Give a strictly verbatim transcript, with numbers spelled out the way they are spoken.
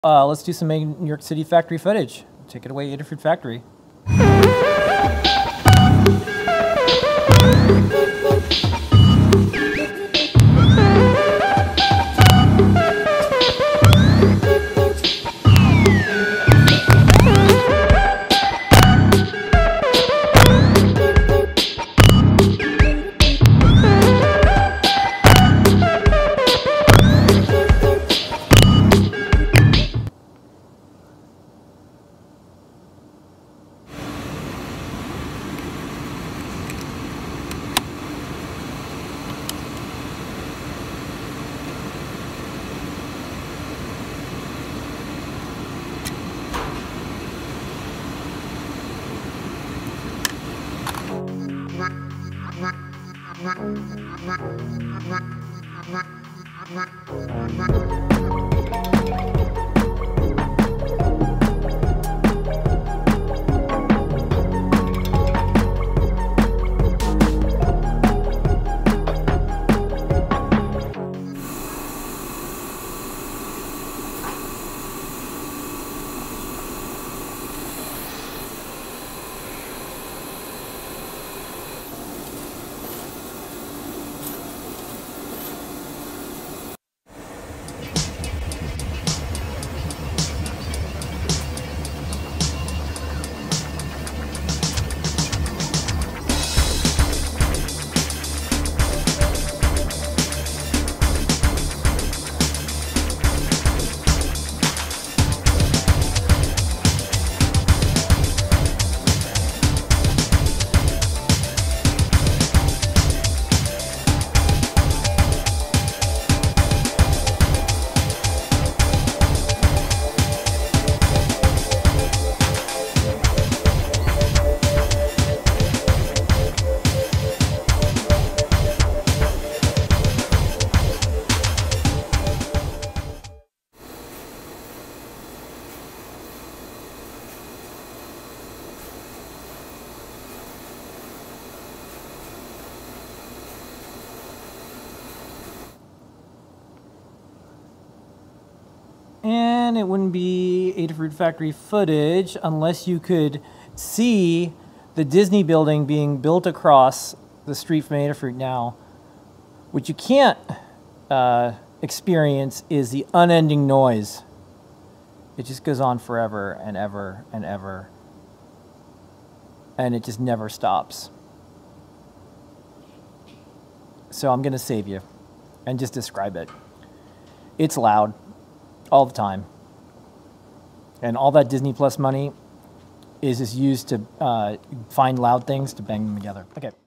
Uh, let's do some New York City factory footage. Take it away, Adafruit Factory. And it wouldn't be Adafruit Factory footage unless you could see the Disney building being built across the street from Adafruit now. What you can't uh, experience is the unending noise. It just goes on forever and ever and ever. And it just never stops. So I'm going to save you and just describe it. It's loud. All the time. And all that Disney Plus money is just used to uh, find loud things to bang them together. Okay.